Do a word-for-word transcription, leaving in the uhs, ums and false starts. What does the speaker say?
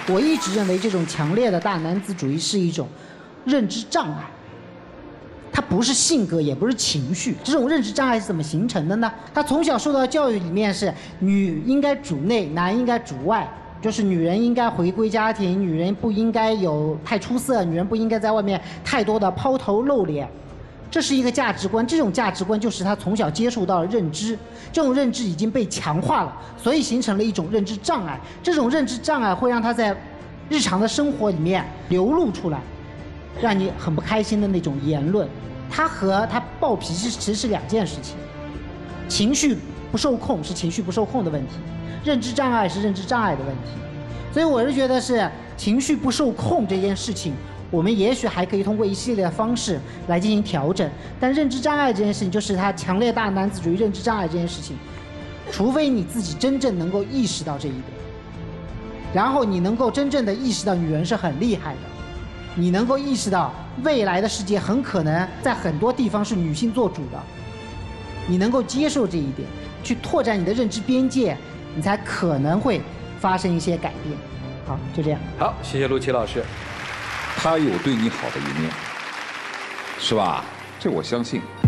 我一直认为这种强烈的大男子主义是一种认知障碍，它不是性格，也不是情绪。这种认知障碍是怎么形成的呢？他从小受到教育里面是女应该主内，男应该主外。就是女人应该回归家庭，女人不应该有太出色，女人不应该在外面太多的抛头露脸，这是一个价值观。这种价值观就是他从小接触到的认知，这种认知已经被强化了，所以形成了一种认知障碍。这种认知障碍会让他在日常的生活里面流露出来，让你很不开心的那种言论。他和他暴脾气其实是两件事情，情绪不受控是情绪不受控的问题。认知障碍是认知障碍的问题，所以我是觉得是情绪不受控这件事情，我们也许还可以通过一系列的方式来进行调整。但认知障碍这件事情，就是他强烈大男子主义认知障碍这件事情，除非你自己真正能够意识到这一点，然后你能够真正的意识到女人是很厉害的，你能够意识到未来的世界很可能在很多地方是女性做主的，你能够接受这一点，去拓展你的认知边界，你才可能会发生一些改变。好，就这样。 好，谢谢陆琪老师。 他有对你好的一面，是吧？这我相信。